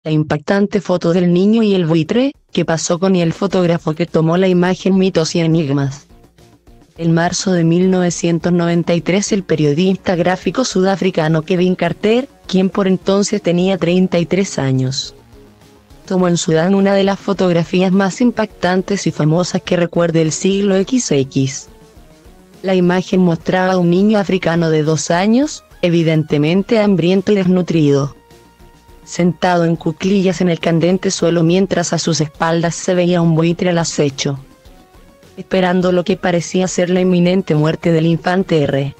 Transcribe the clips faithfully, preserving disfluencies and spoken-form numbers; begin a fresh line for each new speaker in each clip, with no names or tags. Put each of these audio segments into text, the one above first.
La impactante foto del niño y el buitre, ¿qué pasó con el fotógrafo que tomó la imagen? Mitos y enigmas. En marzo de mil novecientos noventa y tres el periodista gráfico sudafricano Kevin Carter, quien por entonces tenía treinta y tres años, tomó en Sudán una de las fotografías más impactantes y famosas que recuerde el siglo equis. La imagen mostraba a un niño africano de dos años, evidentemente hambriento y desnutrido, sentado en cuclillas en el candente suelo mientras a sus espaldas se veía un buitre al acecho, esperando lo que parecía ser la inminente muerte del infante R.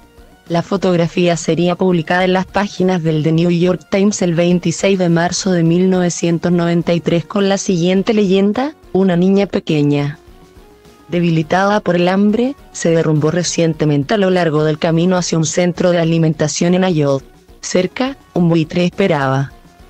La fotografía sería publicada en las páginas del The New York Times el veintiséis de marzo de mil novecientos noventa y tres con la siguiente leyenda: una niña pequeña, debilitada por el hambre, se derrumbó recientemente a lo largo del camino hacia un centro de alimentación en Ayot. Cerca, un buitre esperaba.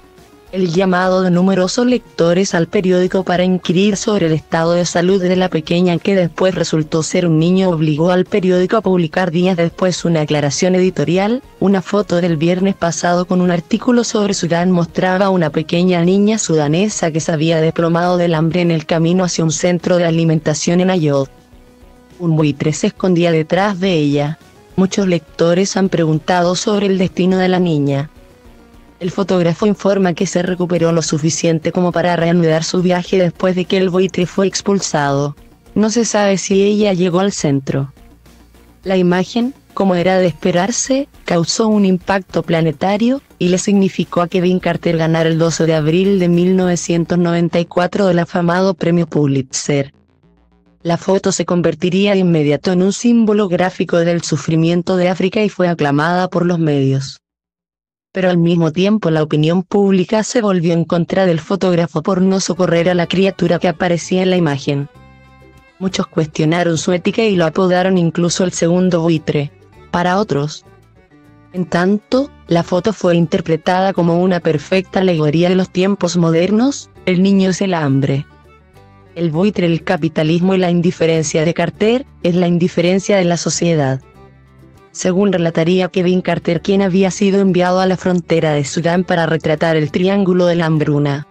El llamado de numerosos lectores al periódico para inquirir sobre el estado de salud de la pequeña, que después resultó ser un niño, obligó al periódico a publicar días después una aclaración editorial. Una foto del viernes pasado con un artículo sobre Sudán mostraba a una pequeña niña sudanesa que se había desplomado del hambre en el camino hacia un centro de alimentación en Ayot. Un buitre se escondía detrás de ella. Muchos lectores han preguntado sobre el destino de la niña. El fotógrafo informa que se recuperó lo suficiente como para reanudar su viaje después de que el buitre fue expulsado. No se sabe si ella llegó al centro. La imagen, como era de esperarse, causó un impacto planetario, y le significó a Kevin Carter ganar el doce de abril de mil novecientos noventa y cuatro el afamado premio Pulitzer. La foto se convertiría de inmediato en un símbolo gráfico del sufrimiento de África y fue aclamada por los medios. Pero al mismo tiempo la opinión pública se volvió en contra del fotógrafo por no socorrer a la criatura que aparecía en la imagen. Muchos cuestionaron su ética y lo apodaron incluso el segundo buitre. Para otros, en tanto, la foto fue interpretada como una perfecta alegoría de los tiempos modernos: el niño es el hambre, el buitre el capitalismo, y la indiferencia de Carter es la indiferencia de la sociedad. Según relataría Kevin Carter, quien había sido enviado a la frontera de Sudán para retratar el Triángulo de la Hambruna,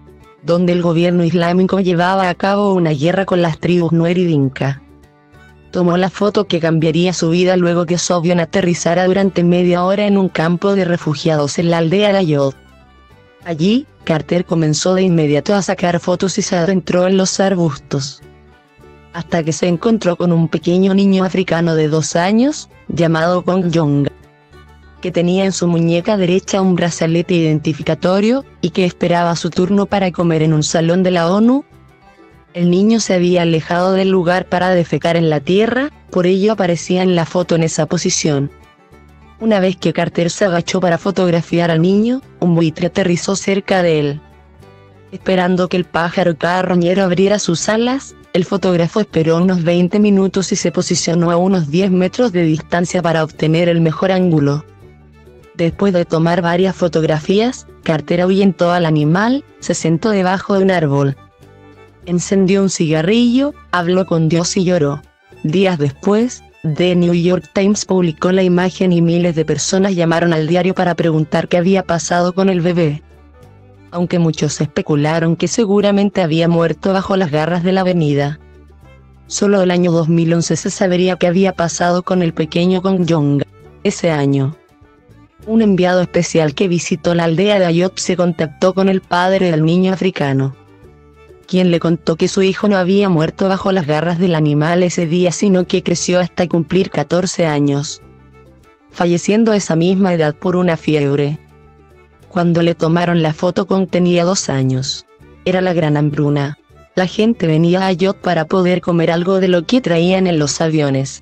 donde el gobierno islámico llevaba a cabo una guerra con las tribus Nuer y Dinka, tomó la foto que cambiaría su vida luego que su avión aterrizara durante media hora en un campo de refugiados en la aldea de Ayot. Allí, Carter comenzó de inmediato a sacar fotos y se adentró en los arbustos, hasta que se encontró con un pequeño niño africano de dos años, llamado Kong Jong, que tenía en su muñeca derecha un brazalete identificatorio, y que esperaba su turno para comer en un salón de la ONU. El niño se había alejado del lugar para defecar en la tierra, por ello aparecía en la foto en esa posición. Una vez que Carter se agachó para fotografiar al niño, un buitre aterrizó cerca de él. Esperando que el pájaro carroñero abriera sus alas, el fotógrafo esperó unos veinte minutos y se posicionó a unos diez metros de distancia para obtener el mejor ángulo. Después de tomar varias fotografías, Carter ahuyentó al animal, se sentó debajo de un árbol, encendió un cigarrillo, habló con Dios y lloró. Días después, The New York Times publicó la imagen y miles de personas llamaron al diario para preguntar qué había pasado con el bebé. Aunque muchos especularon que seguramente había muerto bajo las garras de la avenida, solo el año dos mil once se sabría qué había pasado con el pequeño Kong Jong. Ese año, un enviado especial que visitó la aldea de Ayot se contactó con el padre del niño africano, quien le contó que su hijo no había muerto bajo las garras del animal ese día, sino que creció hasta cumplir catorce años, falleciendo a esa misma edad por una fiebre. Cuando le tomaron la foto, Kong tenía dos años. Era la gran hambruna. La gente venía a Ayot para poder comer algo de lo que traían en los aviones.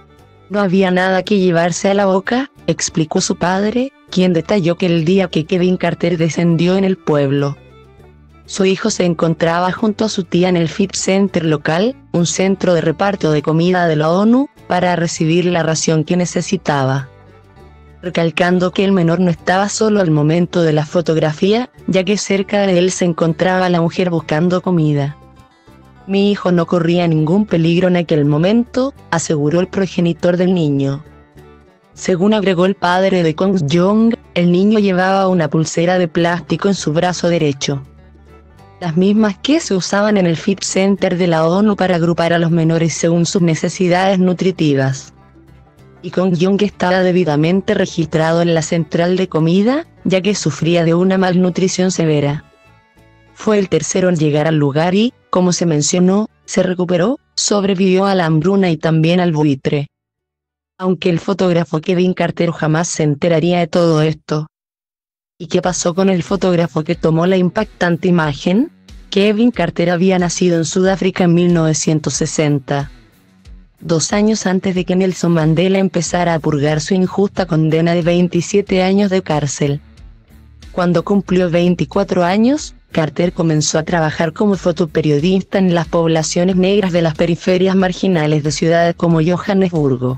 No había nada que llevarse a la boca, explicó su padre, quien detalló que el día que Kevin Carter descendió en el pueblo, su hijo se encontraba junto a su tía en el Feed Center local, un centro de reparto de comida de la ONU, para recibir la ración que necesitaba, recalcando que el menor no estaba solo al momento de la fotografía, ya que cerca de él se encontraba la mujer buscando comida. Mi hijo no corría ningún peligro en aquel momento, aseguró el progenitor del niño. Según agregó el padre de Kong Jong, El niño llevaba una pulsera de plástico en su brazo derecho. Las mismas que se usaban en el Fit Center de la ONU para agrupar a los menores según sus necesidades nutritivas. Y Kong Jong estaba debidamente registrado en la central de comida, ya que sufría de una malnutrición severa. Fue el tercero en llegar al lugar y, como se mencionó, se recuperó, sobrevivió a la hambruna y también al buitre. Aunque el fotógrafo Kevin Carter jamás se enteraría de todo esto. ¿Y qué pasó con el fotógrafo que tomó la impactante imagen? Kevin Carter había nacido en Sudáfrica en mil novecientos sesenta. Dos años antes de que Nelson Mandela empezara a purgar su injusta condena de veintisiete años de cárcel. Cuando cumplió veinticuatro años, Carter comenzó a trabajar como fotoperiodista en las poblaciones negras de las periferias marginales de ciudades como Johannesburgo.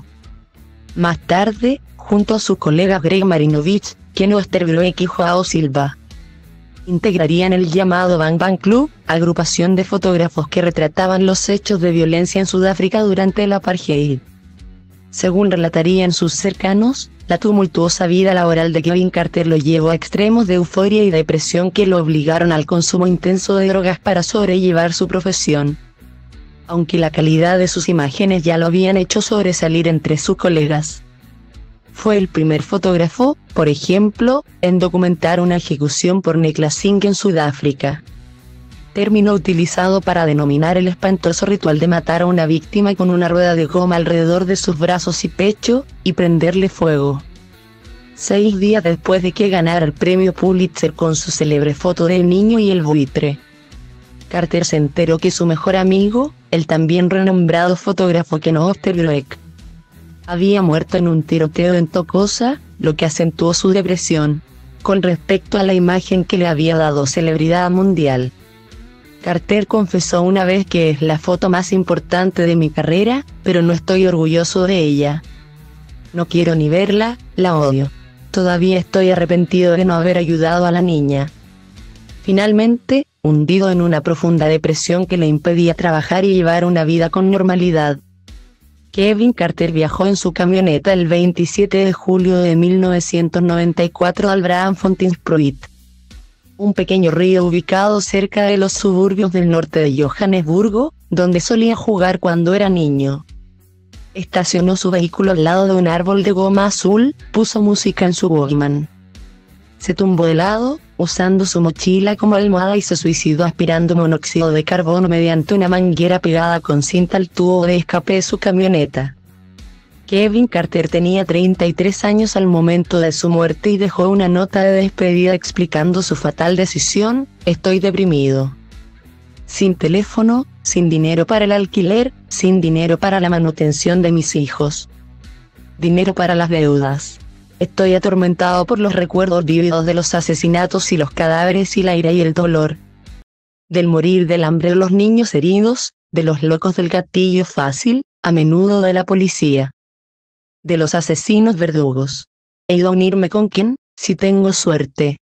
Más tarde, junto a su colega Greg Marinovich, Ken Oosterbeek y Joao Silva, integrarían el llamado Bang Bang Club, agrupación de fotógrafos que retrataban los hechos de violencia en Sudáfrica durante el apartheid. Según relatarían sus cercanos, la tumultuosa vida laboral de Kevin Carter lo llevó a extremos de euforia y depresión que lo obligaron al consumo intenso de drogas para sobrellevar su profesión. Aunque la calidad de sus imágenes ya lo habían hecho sobresalir entre sus colegas. Fue el primer fotógrafo, por ejemplo, en documentar una ejecución por neclacing en Sudáfrica. Término utilizado para denominar el espantoso ritual de matar a una víctima con una rueda de goma alrededor de sus brazos y pecho, y prenderle fuego. Seis días después de que ganara el premio Pulitzer con su célebre foto del niño y el buitre, Carter se enteró que su mejor amigo, el también renombrado fotógrafo Ken Oosterbeek, había muerto en un tiroteo en Tokosa, lo que acentuó su depresión, con respecto a la imagen que le había dado celebridad mundial. Carter confesó una vez que es la foto más importante de mi carrera, pero no estoy orgulloso de ella. No quiero ni verla, la odio. Todavía estoy arrepentido de no haber ayudado a la niña. Finalmente, hundido en una profunda depresión que le impedía trabajar y llevar una vida con normalidad, Kevin Carter viajó en su camioneta el veintisiete de julio de mil novecientos noventa y cuatro al Braamfontein-Spruit, un pequeño río ubicado cerca de los suburbios del norte de Johannesburgo, donde solía jugar cuando era niño. Estacionó su vehículo al lado de un árbol de goma azul, puso música en su Walkman. Se tumbó de lado, usando su mochila como almohada y se suicidó aspirando monóxido de carbono mediante una manguera pegada con cinta al tubo de escape de su camioneta. Kevin Carter tenía treinta y tres años al momento de su muerte y dejó una nota de despedida explicando su fatal decisión: estoy deprimido. Sin teléfono, sin dinero para el alquiler, sin dinero para la manutención de mis hijos. Dinero para las deudas. Estoy atormentado por los recuerdos vívidos de los asesinatos y los cadáveres y la ira y el dolor. Del morir del hambre de los niños heridos, de los locos del gatillo fácil, a menudo de la policía. De los asesinos verdugos. He ido a unirme con quien, si tengo suerte,